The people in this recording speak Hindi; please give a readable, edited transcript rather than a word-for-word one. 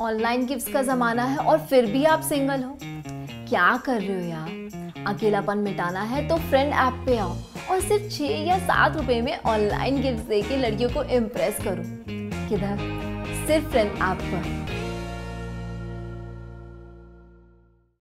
ऑनलाइन गिफ्ट्स का ज़माना है और फिर भी आप सिंगल हो। क्या कर रहे हो यार? अकेलापन मिटाना है तो फ्रेंड ऐप पे आओ और सिर्फ 6 या 7 रुपए में ऑनलाइन गिफ्ट्स देके लड़कियों को इम्प्रेस करो। किधर? सिर्फ फ्रेंड ऐप पर।